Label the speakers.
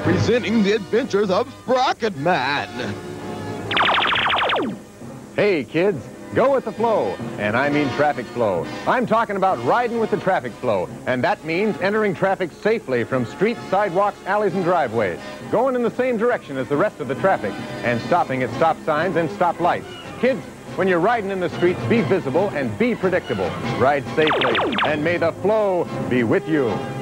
Speaker 1: presenting the adventures of Sprocket Man.
Speaker 2: Hey, kids, go with the flow, and I mean traffic flow. I'm talking about riding with the traffic flow, and that means entering traffic safely from streets, sidewalks, alleys, and driveways, going in the same direction as the rest of the traffic, and stopping at stop signs and stop lights. Kids, when you're riding in the streets, be visible and be predictable. Ride safely, and may the flow be with you.